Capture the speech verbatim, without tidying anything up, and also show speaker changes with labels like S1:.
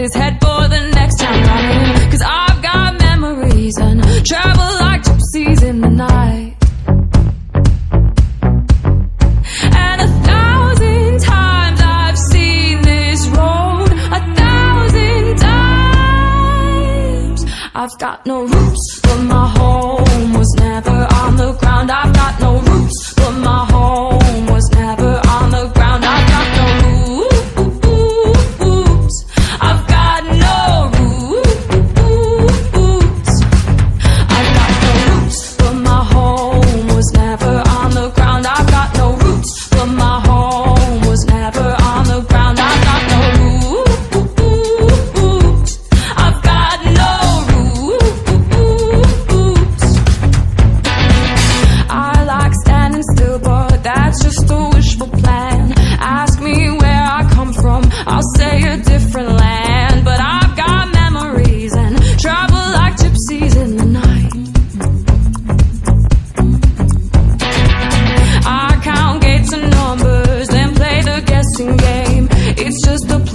S1: his head for the next time running. Cause I've got memories and travel like gypsies in the night. And a thousand times I've seen this road, a thousand times. I've got no roots, but my home was never on the ground. I've got no roots, but my home was never on the ground. I've got no roots, I've got no roots. I've got no roots, but my home was never on the ground. I've got no roots, but my home was never on the ground. I've got no roots, I've got no roots. I like standing still, but that's just a wishful plan. Ask me where I come from, I'll say a different land. But I've got memories and travel like gypsies in the night. I count gates and numbers, then play the guessing game. It's just a